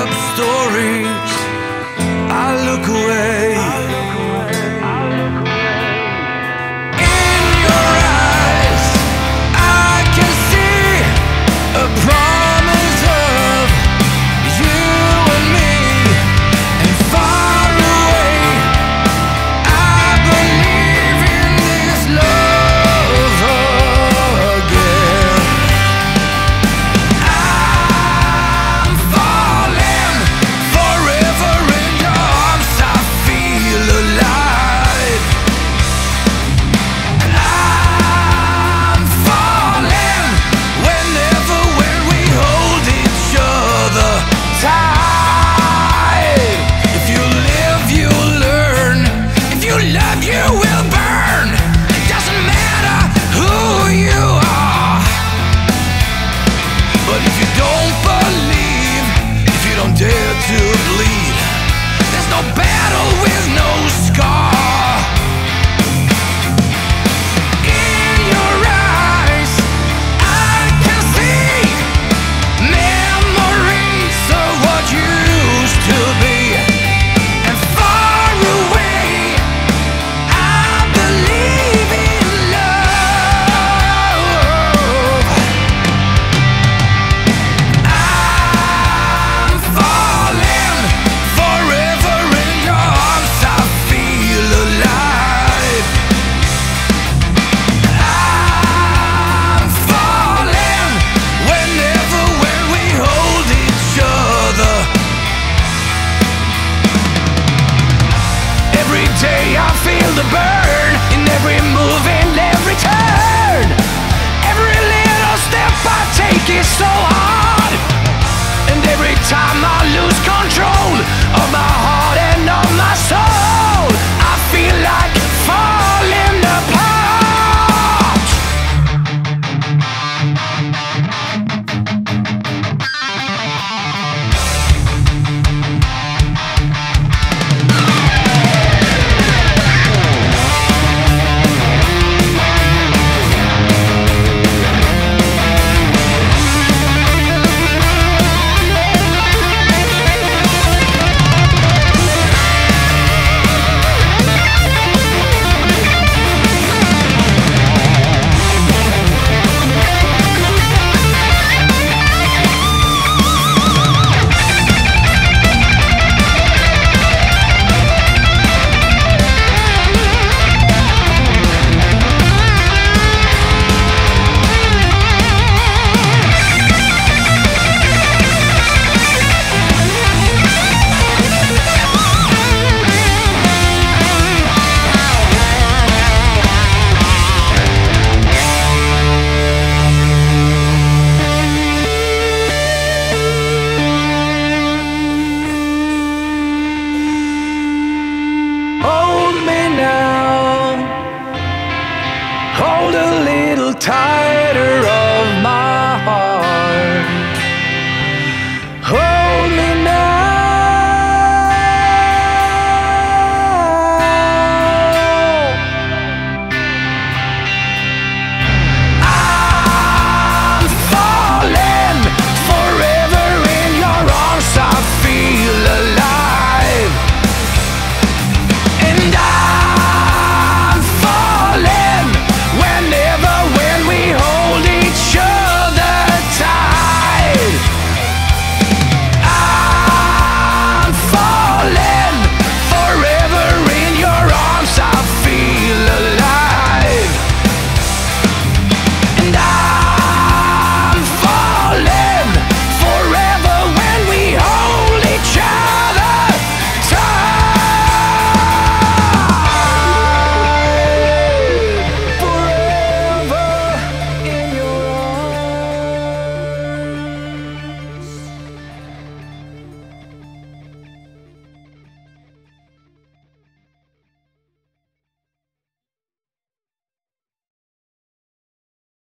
up stories, I look away. In your eyes, I can see a promise of you and me, and far away, I believe in this love again. I'm falling forever in your arms, I feel alive. And I'm falling whenever when we hold each other tight. If you live, you learn. If you love, you will burn. It doesn't matter who you are. But if you don't believe, if you don't dare to bleed, there's no battle with no scar.